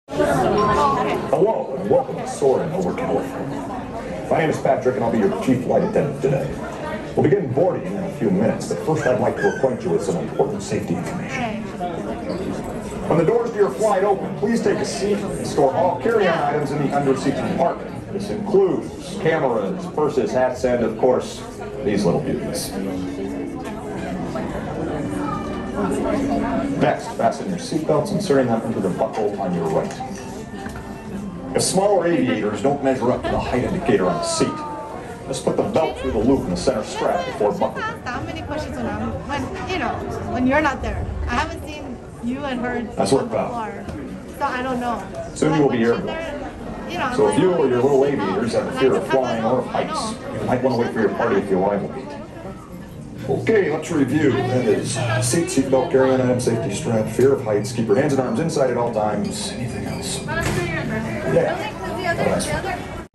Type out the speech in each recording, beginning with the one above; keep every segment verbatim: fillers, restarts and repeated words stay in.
Hello, and welcome to Soarin' over California. My name is Patrick, and I'll be your chief flight attendant today. We'll begin boarding in a few minutes, but first I'd like to acquaint you with some important safety information. When the doors to your flight open, please take a seat and store all carry-on items in the under-seat compartment. This includes cameras, purses, hats, and, of course, these little beauties. Next, fasten your seatbelts, inserting them into the buckle on your right. If smaller aviators don't measure up to the height indicator on the seat, just put the belt through the loop in the center strap before buckling. That many questions when I'm, when, you know, when you're not there. I haven't seen you and her That's what about. So I don't know. Soon you will be airborne. You know, so like, if you or your little aviators have a fear of flying or of heights, you might want to wait for your party at the arrival gate. Okay, let's review. That is seat, seatbelt, carry-on item, safety strap, fear of heights, keep your hands and arms inside at all times. Anything else? Yeah. That's right.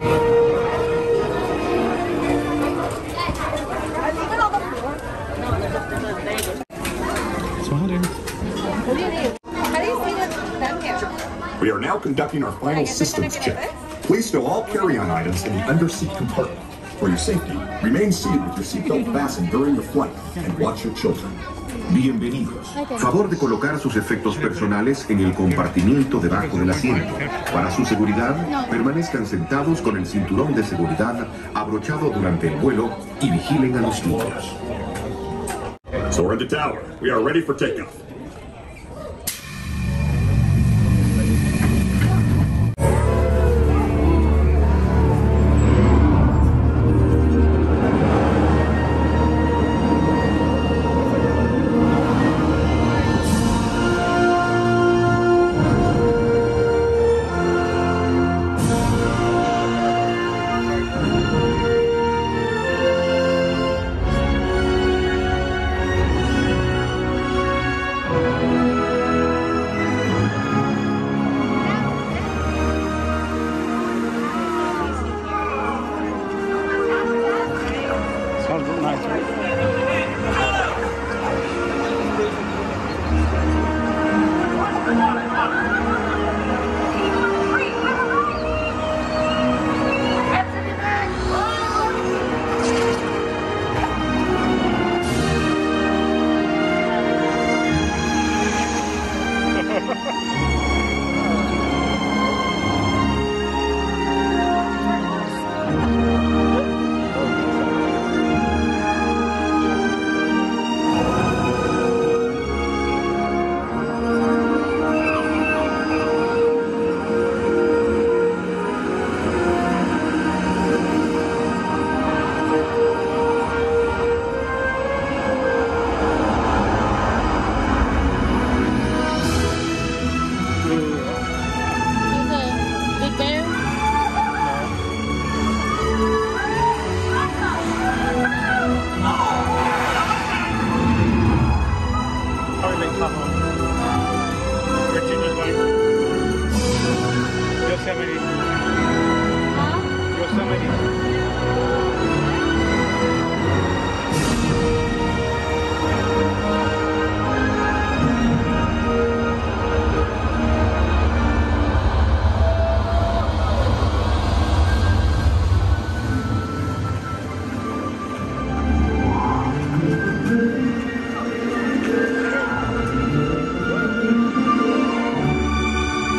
We are now conducting our final systems check. Please stow all carry-on items in the under-seat compartment. For your safety, remain seated with your seatbelt fastened during the flight and watch your children. Bienvenidos. Favor de colocar sus efectos personales en el compartimiento debajo del asiento. Para su seguridad, permanezcan sentados con el cinturón de seguridad abrochado durante el vuelo y vigilen a los niños. Soarin' to tower. We are ready for takeoff.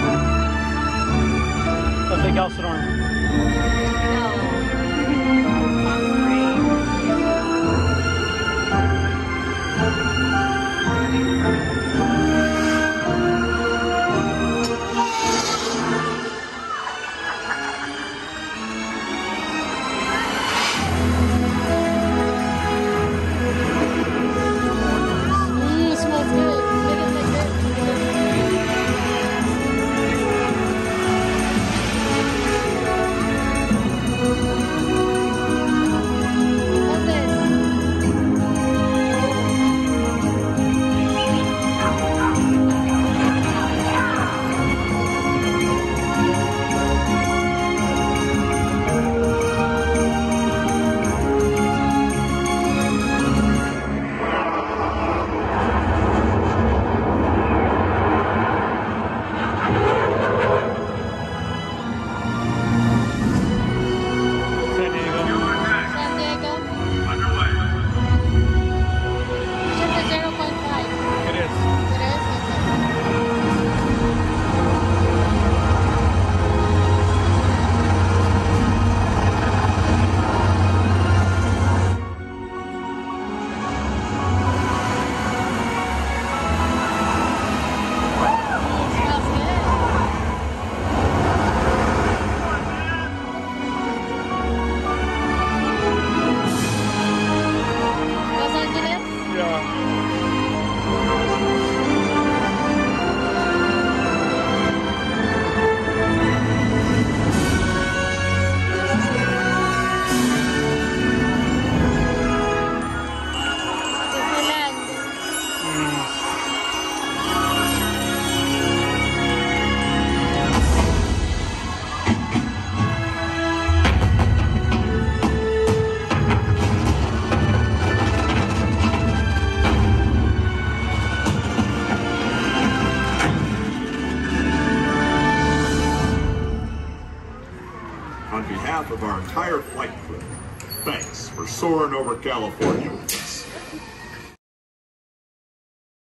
Nothing else in our... No. behalf of our entire flight crew, thanks for soaring over California.